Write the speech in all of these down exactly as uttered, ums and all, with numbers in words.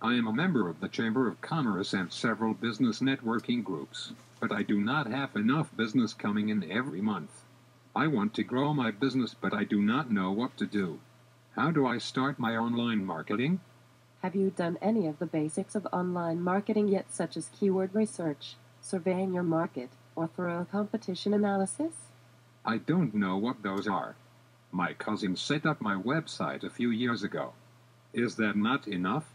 I am a member of the Chamber of Commerce and several business networking groups, but I do not have enough business coming in every month. I want to grow my business, but I do not know what to do. How do I start my online marketing? Have you done any of the basics of online marketing yet, such as keyword research, surveying your market, or thorough competition analysis? I don't know what those are. My cousin set up my website a few years ago. Is that not enough?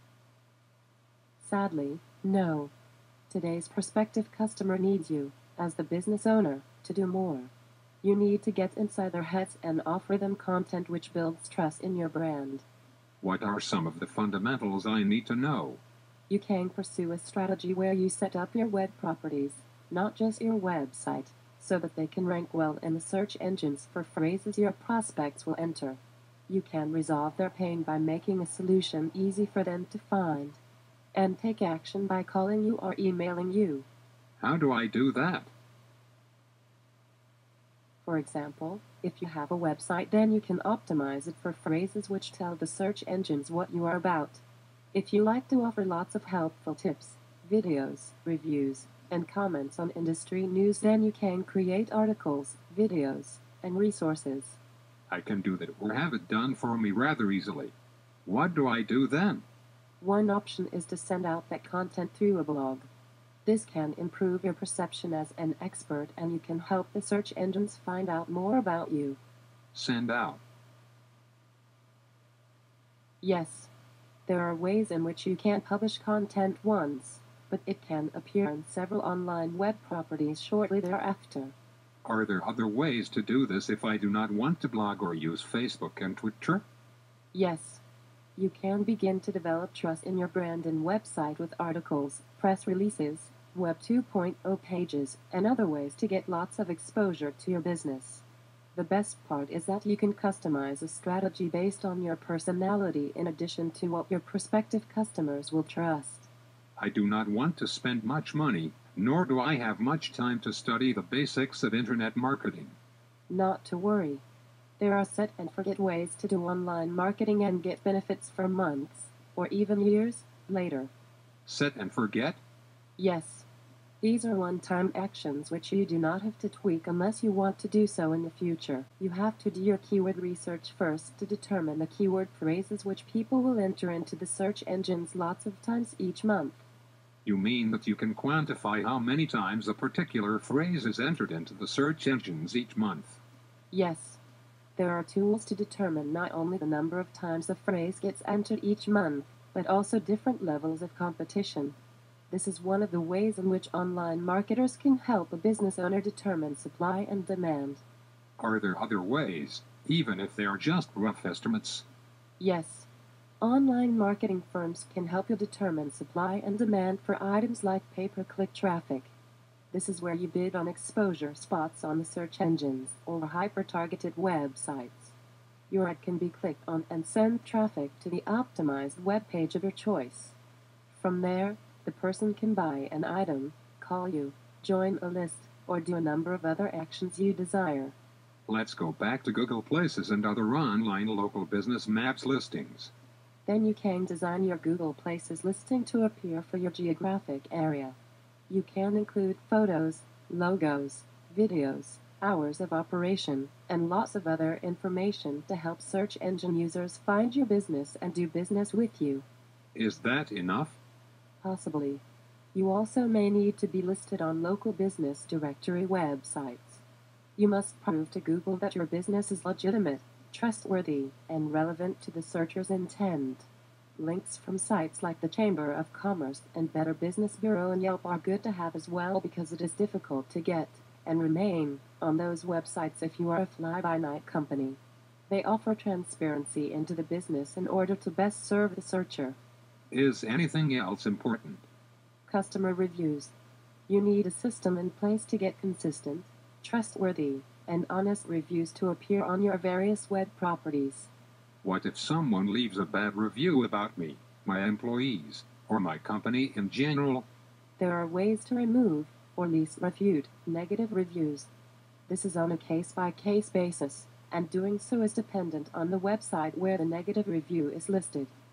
Sadly, no. Today's prospective customer needs you, as the business owner, to do more. You need to get inside their heads and offer them content which builds trust in your brand. What are some of the fundamentals I need to know? You can pursue a strategy where you set up your web properties, not just your website, so that they can rank well in the search engines for phrases your prospects will enter. You can resolve their pain by making a solution easy for them to find, and take action by calling you or emailing you. How do I do that? For example, if you have a website, then you can optimize it for phrases which tell the search engines what you are about. If you like to offer lots of helpful tips, videos, reviews, and comments on industry news, then you can create articles, videos, and resources. I can do that or have it done for me rather easily. What do I do then? One option is to send out that content through a blog. This can improve your perception as an expert, and you can help the search engines find out more about you. Send out. Yes. There are ways in which you can publish content once, but it can appear on several online web properties shortly thereafter. Are there other ways to do this if I do not want to blog or use Facebook and Twitter? Yes. You can begin to develop trust in your brand and website with articles, press releases, Web two point oh pages, and other ways to get lots of exposure to your business. The best part is that you can customize a strategy based on your personality in addition to what your prospective customers will trust. I do not want to spend much money, nor do I have much time to study the basics of internet marketing. Not to worry. There are set and forget ways to do online marketing and get benefits for months, or even years, later. Set and forget? Yes. These are one-time actions which you do not have to tweak unless you want to do so in the future. You have to do your keyword research first to determine the keyword phrases which people will enter into the search engines lots of times each month. You mean that you can quantify how many times a particular phrase is entered into the search engines each month? Yes. There are tools to determine not only the number of times a phrase gets entered each month, but also different levels of competition. This is one of the ways in which online marketers can help a business owner determine supply and demand. Are there other ways, even if they are just rough estimates? Yes. Online marketing firms can help you determine supply and demand for items like pay-per-click traffic. This is where you bid on exposure spots on the search engines or hyper-targeted websites. Your ad can be clicked on and send traffic to the optimized web page of your choice. From there, the person can buy an item, call you, join a list, or do a number of other actions you desire. Let's go back to Google Places and other online local business maps listings. Then you can design your Google Places listing to appear for your geographic area. You can include photos, logos, videos, hours of operation, and lots of other information to help search engine users find your business and do business with you. Is that enough? Possibly. You also may need to be listed on local business directory websites. You must prove to Google that your business is legitimate, trustworthy, and relevant to the searcher's intent. Links from sites like the Chamber of Commerce and Better Business Bureau and Yelp are good to have as well, because it is difficult to get and remain on those websites if you are a fly-by-night company. They offer transparency into the business in order to best serve the searcher. Is anything else important? Customer reviews. You need a system in place to get consistent, trustworthy, and honest reviews to appear on your various web properties. What if someone leaves a bad review about me, my employees, or my company in general? There are ways to remove, or at least refute, negative reviews. This is on a case-by-case basis, and doing so is dependent on the website where the negative review is listed.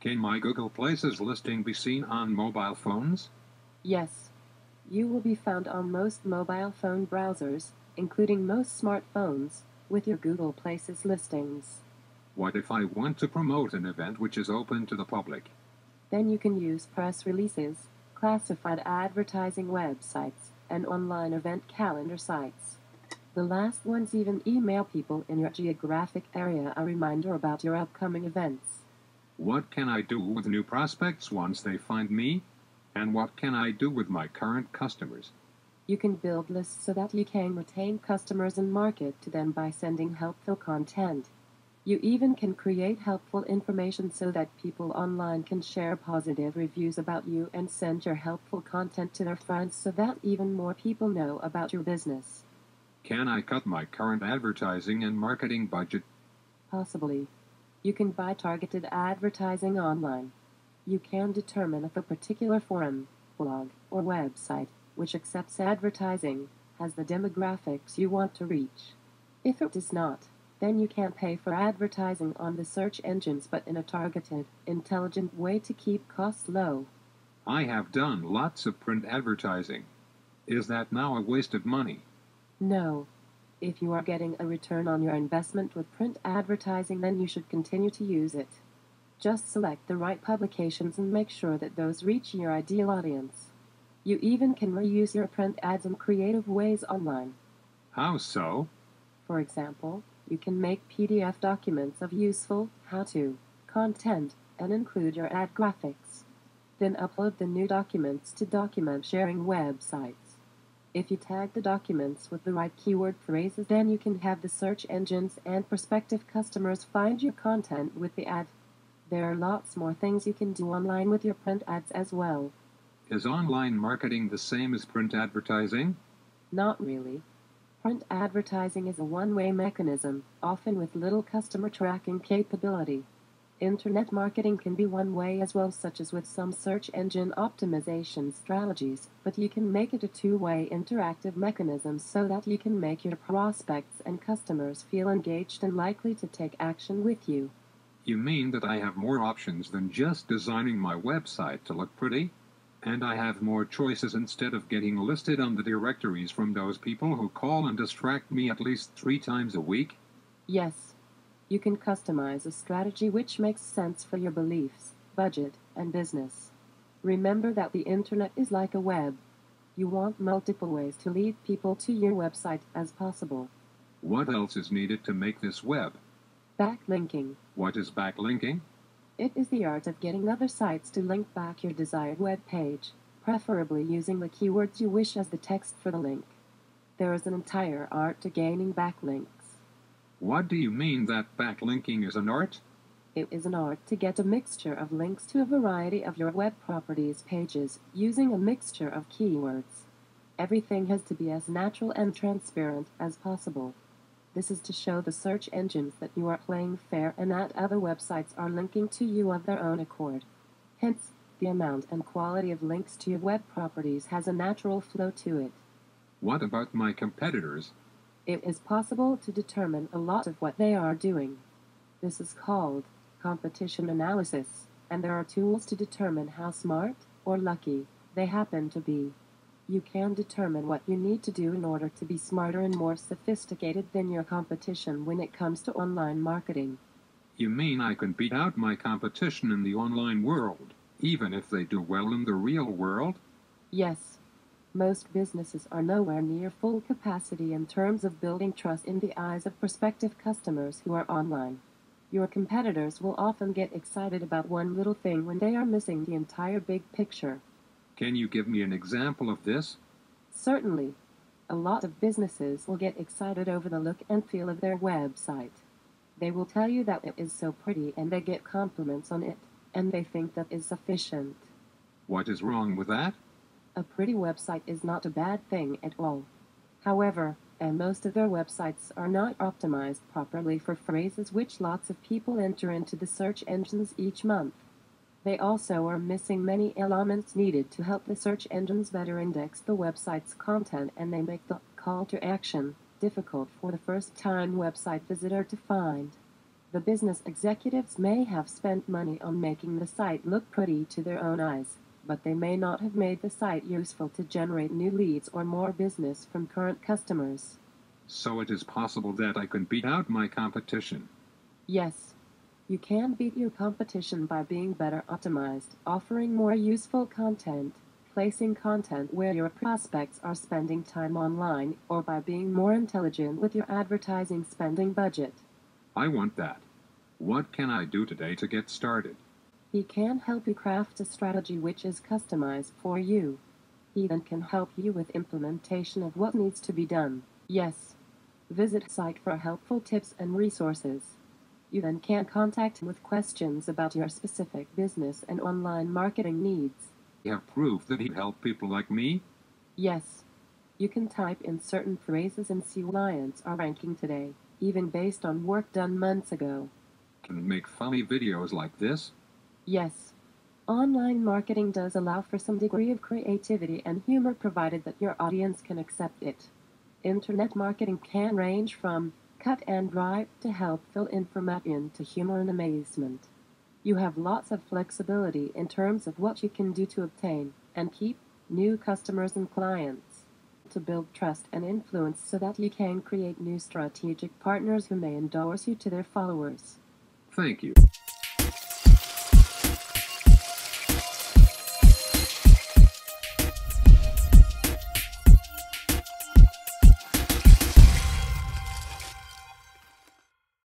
Can my Google Places listing be seen on mobile phones? Yes. You will be found on most mobile phone browsers, including most smartphones, with your Google Places listings. What if I want to promote an event which is open to the public? Then you can use press releases, classified advertising websites, and online event calendar sites. The last ones even email people in your geographic area a reminder about your upcoming events. What can I do with new prospects once they find me? And what can I do with my current customers? You can build lists so that you can retain customers and market to them by sending helpful content. You even can create helpful information so that people online can share positive reviews about you and send your helpful content to their friends so that even more people know about your business. Can I cut my current advertising and marketing budget? Possibly. You can buy targeted advertising online. You can determine if a particular forum, blog, or website, which accepts advertising, has the demographics you want to reach. If it does not, then you can pay for advertising on the search engines but in a targeted, intelligent way to keep costs low. I have done lots of print advertising. Is that now a waste of money? No. If you are getting a return on your investment with print advertising, then you should continue to use it. Just select the right publications and make sure that those reach your ideal audience. You even can reuse your print ads in creative ways online. How so? For example, you can make P D F documents of useful, how-to content and include your ad graphics. Then upload the new documents to document sharing websites. If you tag the documents with the right keyword phrases, then you can have the search engines and prospective customers find your content with the ad. There are lots more things you can do online with your print ads as well. Is online marketing the same as print advertising? Not really. Print advertising is a one-way mechanism, often with little customer tracking capability. Internet marketing can be one way as well, such as with some search engine optimization strategies, but you can make it a two-way interactive mechanism so that you can make your prospects and customers feel engaged and likely to take action with you. You mean that I have more options than just designing my website to look pretty? And I have more choices instead of getting listed on the directories from those people who call and distract me at least three times a week? Yes. You can customize a strategy which makes sense for your beliefs, budget, and business. Remember that the internet is like a web. You want multiple ways to lead people to your website as possible. What else is needed to make this web? Backlinking. What is backlinking? It is the art of getting other sites to link back your desired web page, preferably using the keywords you wish as the text for the link. There is an entire art to gaining backlinks. What do you mean that backlinking is an art? It is an art to get a mixture of links to a variety of your web properties pages using a mixture of keywords. Everything has to be as natural and transparent as possible. This is to show the search engines that you are playing fair and that other websites are linking to you of their own accord. Hence, the amount and quality of links to your web properties has a natural flow to it. What about my competitors? It is possible to determine a lot of what they are doing. This is called competition analysis, and there are tools to determine how smart or lucky they happen to be. You can determine what you need to do in order to be smarter and more sophisticated than your competition when it comes to online marketing. You mean I can beat out my competition in the online world, even if they do well in the real world? Yes. Most businesses are nowhere near full capacity in terms of building trust in the eyes of prospective customers who are online. Your competitors will often get excited about one little thing when they are missing the entire big picture. Can you give me an example of this? Certainly. A lot of businesses will get excited over the look and feel of their website. They will tell you that it is so pretty and they get compliments on it, and they think that is sufficient. What is wrong with that? A pretty website is not a bad thing at all. However, and most of their websites are not optimized properly for phrases which lots of people enter into the search engines each month. They also are missing many elements needed to help the search engines better index the website's content, and they make the call to action difficult for the first-time website visitor to find. The business executives may have spent money on making the site look pretty to their own eyes, but they may not have made the site useful to generate new leads or more business from current customers. So it is possible that I can beat out my competition. Yes. You can beat your competition by being better optimized, offering more useful content, placing content where your prospects are spending time online, or by being more intelligent with your advertising spending budget. I want that. What can I do today to get started? He can help you craft a strategy which is customized for you. He then can help you with implementation of what needs to be done. Yes. Visit site for helpful tips and resources. You then can contact him with questions about your specific business and online marketing needs. You have proof that he helped people like me? Yes. You can type in certain phrases and see clients are ranking today, even based on work done months ago. Can make funny videos like this? Yes. Online marketing does allow for some degree of creativity and humor provided that your audience can accept it. Internet marketing can range from cut and dry to help fill information to humor and amazement. You have lots of flexibility in terms of what you can do to obtain and keep new customers and clients, to build trust and influence so that you can create new strategic partners who may endorse you to their followers. Thank you.